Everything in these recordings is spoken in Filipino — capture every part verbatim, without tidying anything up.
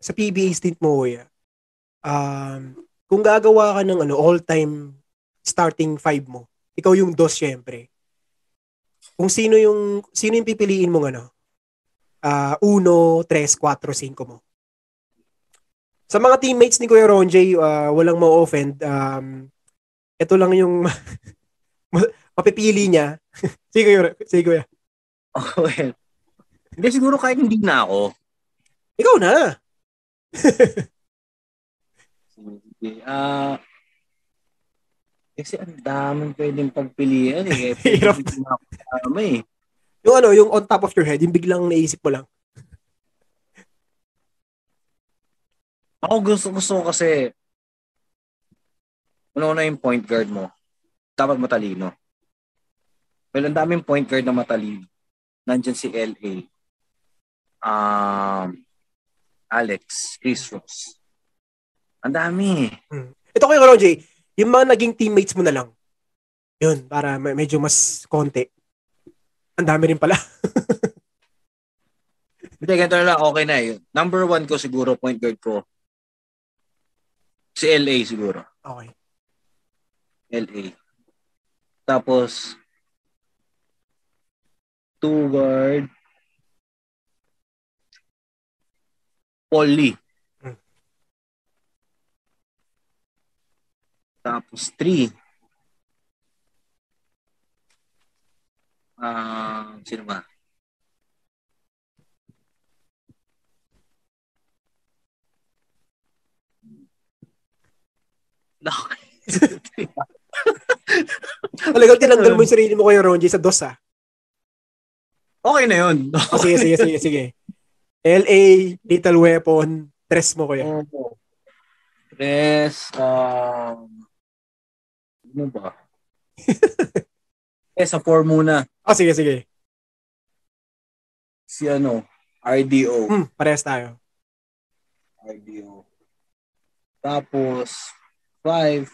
sa P B A stint mo, kuya, um, kung gagawa ka ng ano, all-time starting five mo, ikaw yung dos syempre. Kung sino yung, sino yung pipiliin mong ano, uh, uno, tres, cuatro, cinco mo. Sa mga teammates ni Kuya Ronjay, uh, walang ma-offend, um, ito lang yung mapipili niya. Sige, Kuya. Sige, Kuya. Oh, well. Hindi, siguro kahit hindi na ako. Ikaw na. Sige. Ah... Uh, kasi ang daming pwedeng pagpilian eh. Pwede hindi na ako kasama eh. Yung ano, yung on top of your head, yung biglang naisip mo lang. Ako gusto, gusto ko kasi una-una yung point guard mo. Dapat matalino. Well, ang daming point guard na matalino. Nandyan si L A. Um, Alex, Chris Ross. Ang dami. Hmm. Ito kayo, Ronjay, yung mga naging teammates mo na lang. Yun, para medyo mas konti. Ang dami rin pala. Hindi, ganito na lang, okay na eh. Number one ko siguro, point guard ko. Si L A siguro. Okay. L A. Tapos, two guard, Paul Lee. Hmm. Tapos, three. Ah, uh, sino ba? Talagang tinanggal mo yung sarili mo kayo, Ronjay, sa dos, ah. Okay na yun. Oh, sige, sige, sige, sige. L A, Lethal Weapon, tres mo kuya. Oh, tres, um, ano ba? eh, sa four muna. Oh, sige, sige. Si ano, R D O. Hmm, parehas tayo. R D O. Tapos, five,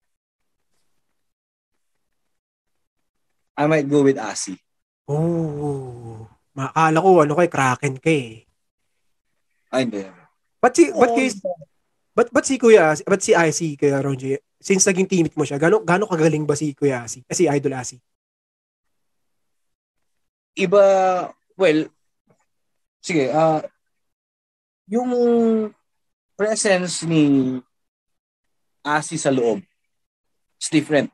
I might go with Asi. Oh, maakala ko ano kay Kraken kay. Ay, hindi. But si, but kay, but, but si Kuya Asi, but si Asi, Kuya Ronjay, since naging teammate mo siya, gano'n gano kagaling ba si Kuya Asi? Eh, si Idol Asi? Iba, well, sige, ah, uh, yung presence ni Asi sa loob, it's different.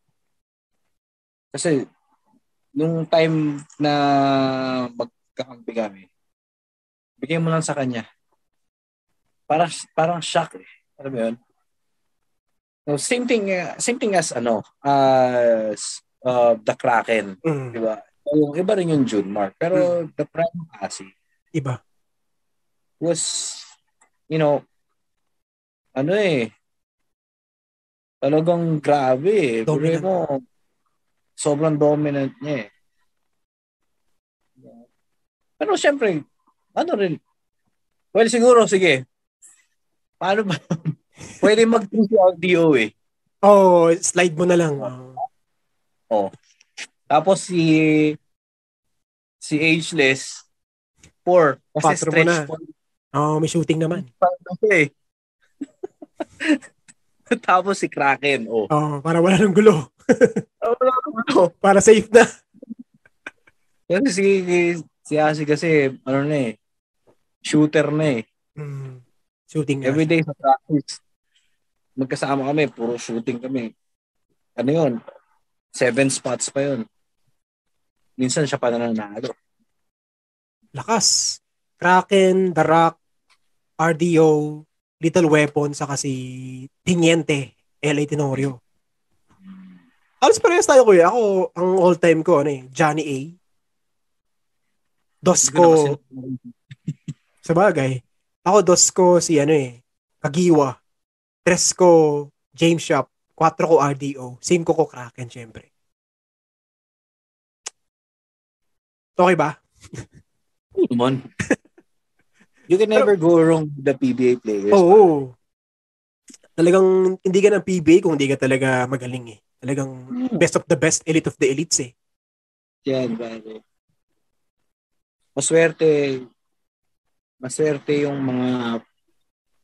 Kasi, nung time na magkakampi kami, bigay mo lang sa kanya. Parang, parang shock eh. Alam mo yun? So, same thing, uh, same thing as, ano, as uh, the Kraken. Mm. Diba? So, yung iba rin yung June Mark. Pero, mm. the prime Asi, iba. Was, you know, ano eh, talagang grabe eh. Dominant. Mo, sobrang dominant niya eh. Pero syempre, ano rin, well siguro, sige, paano ba? Pwede mag-two si R D O eh. Oh, slide mo na lang. Oh. oh. Tapos si, si Ageless, four. Kasi Patro stretch mo na. four. Oh, may shooting naman. eh. Tapos si Kraken, oh. Oh, para wala nang gulo. wala nang gulo. Para safe na. Kasi si, si Asi kasi, ano na eh, shooter na eh. Mm, shooting na. Every day sa practice, magkasama kami, puro shooting kami. Ano yun? Seven spots pa yun. Minsan siya pa nananalo. Lakas. Kraken, The Rock, R D O, Little Weapon, saka si Tiniente, L A Tenorio. Alas parehas tayo kuya. Ako, ang all-time ko, ano eh, Johnny A. Dos ko, sa bagay. Ako, dos ko si ano eh, Kagiwa. Tres ko, James Shop. Quatro ko, R D O. Cinco ko, Kraken, syempre. Okay ba? Come on. You can never Pero, go wrong with the P B A players. Oo. Oh, talagang hindi ka ng P B A kung hindi ka talaga magaling eh. Talagang hmm. best of the best, elite of the elites eh. Yan, bale. Maswerte, maswerte yung mga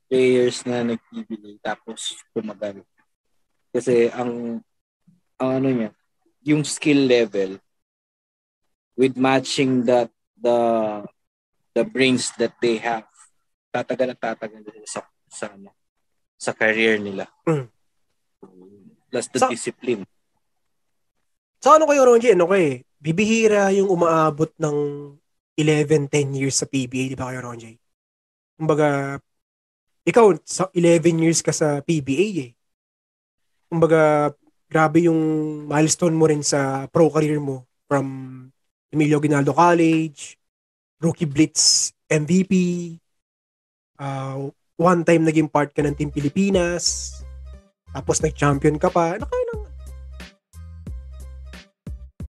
players na nag-P B A tapos tumagal. Kasi ang, ang ano niya, yung skill level with matching that the the brains that they have, tatagal at tatagal sa sa ano, sa career nila. Mm. Plus the Sa, discipline. sa ano kayo, Ronjay? Ano kayo eh? Bibihira yung umaabot ng eleven, ten years sa P B A, di ba kayo, Ronjay? Kumbaga, ikaw, sa eleven years ka sa P B A eh. Kumbaga, grabe yung milestone mo rin sa pro career mo from Emilio Aguinaldo College, Rookie Blitz M V P, uh, one time naging part ka ng Team Pilipinas, tapos nag-champion ka pa. Nakailang,